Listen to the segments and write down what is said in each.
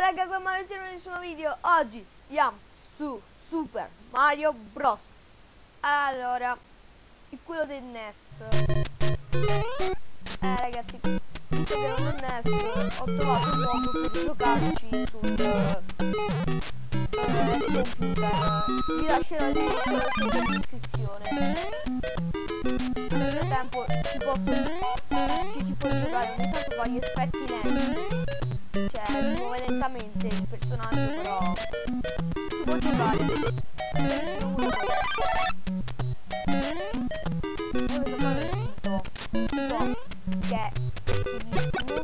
raga, qua Mario in un nuovo video. Oggi andiamo su Super Mario Bros. Allora, il culo del NES. Ragazzi, visto che non ho NES, ho trovato un modo per giocarci sul computer. Vi lascerò il link sotto in descrizione. Nel frattempo si può giocare, ogni tanto fa gli effetti lenti. Cioè, si muove lentamente il personaggio, però si può giocare. Che è fighissimo.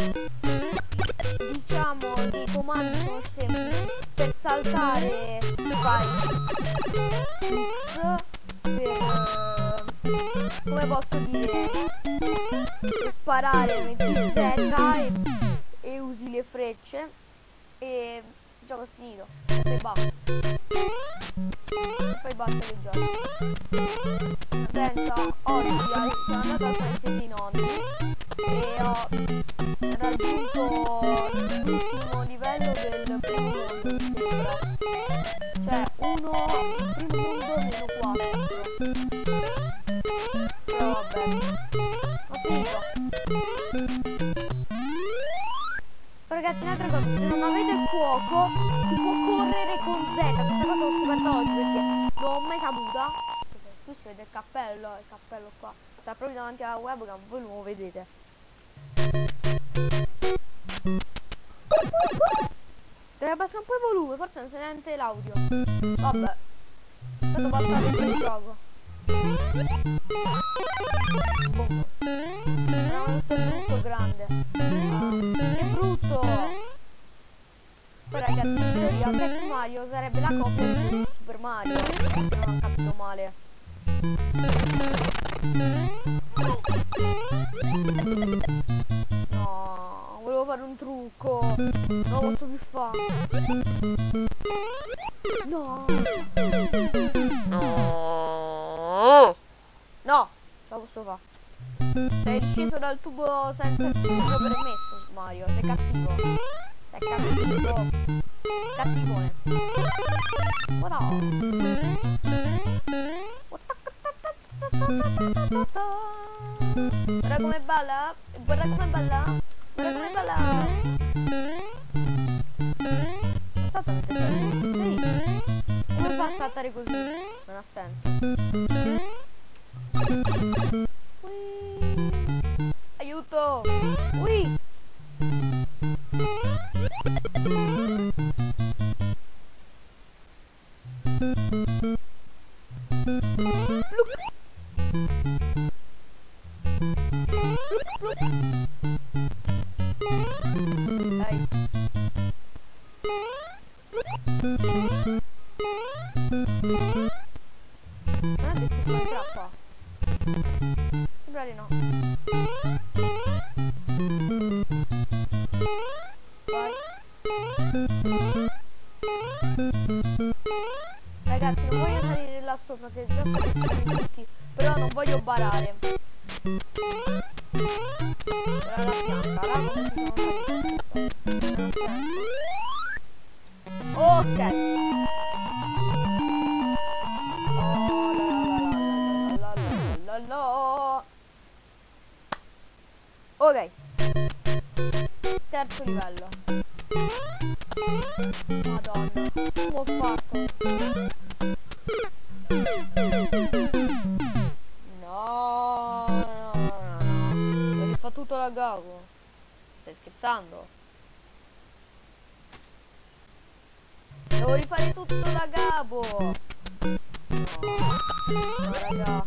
Diciamo, i comandi sono semplici. Per saltare fai X, per come posso dire, per sparare metti Z e usi le frecce e il gioco è finito. E poi basta. E poi basta il gioco. Pensa, oggi sono andato al paese dei nonni e ho raggiunto l'ultimo livello del primo mondo, mi sembra. Cioè, primo mondo meno 4. Però vabbè. Ho finito. Ragazzi, un'altra cosa, se non avete il fuoco si può correre con Z. Questa cosa l'ho scoperta oggi perché non l'ho mai saputa. Qui si vede il cappello qua sta proprio davanti alla webcam, voi non lo vedete. Deve abbassare un po' il volume, forse non si sente l'audio. Vabbè, è stato passato il gioco. Boom. Era molto grande. Che brutto. Poi ragazzi, in teoria Black Mario sarebbe la copia di Super Mario, se non ho capito male. No, volevo fare un trucco, non lo posso più fare. No, no, ce la posso fare. Sei sceso dal tubo senza il tubo permesso, Mario, sei cattivo. Sei cattivo. Cattivone. Guarda. Guarda come balla. Guarda come balla. Guarda come balla. Salta, sì. Come fa a saltare così? Non ha senso. Aiuto! Ui! Dai. Guardate, si incontra qua. Sembra di no. Vai. Ragazzi, non voglio salire là sopra che già sto facendo i trucchi, però non voglio barare. Era la pianta, là come si sono. Ok. Ok. Terzo livello. Madonna, come ho fatto? No. L'ho rifatto tutto da capo. Stai scherzando? Devo rifare tutto da capo. No, raga.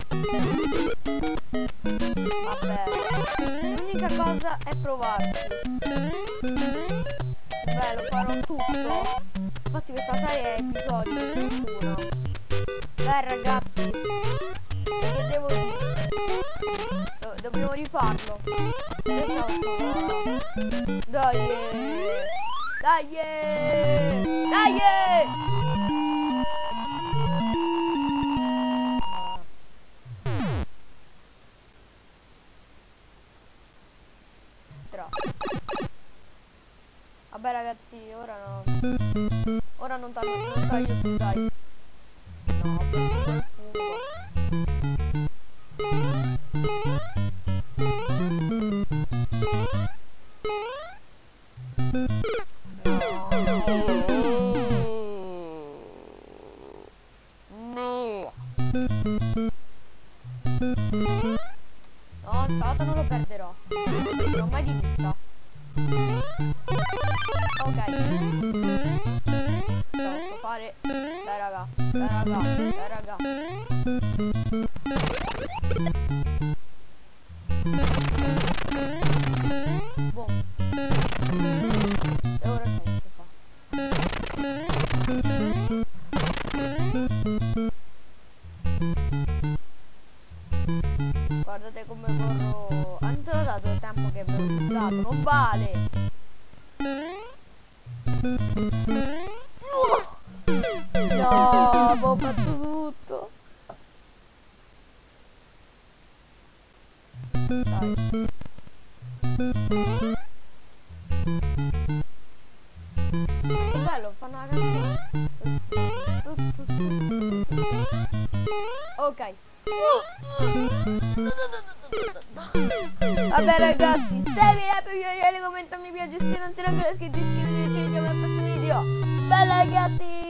Vabbè, l'unica cosa è provarci. Beh, lo farò tutto. Infatti questa serie è episodi per fortuna. Dai ragazzi, che devo dire? Dobbiamo rifarlo. Dai. Vabbè ragazzi, ragazzi, ora no. Ora non taglio più, dai. No, perché quel fumo. No. No, stavolta non lo perderò. Non mai di vista. Ok. Posso fare. Dai raga. Dai raga. Dai raga. Boom. E ora che si fa? Guardate come corro. Anche ho dato il tempo che avevo usato. Non vale. No, avevo fatto tutto. Dai. Che bello, fanno una canzone. Ok. Vabbè ragazzi, se vi è piaciuto commenta mi piace, se non siete ancora iscritti iscrivetevi, ci vediamo al prossimo video. Bella ragazzi.